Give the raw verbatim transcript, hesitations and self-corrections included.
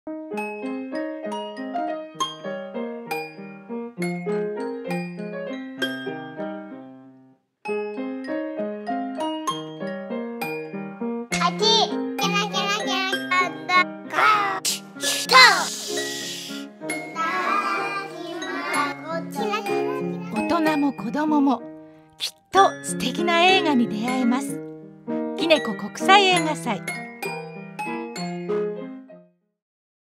あっち。キラキラキラキラゴー。 大人も子供もきっと素敵な映画に出会えます。キネコ国際映画祭。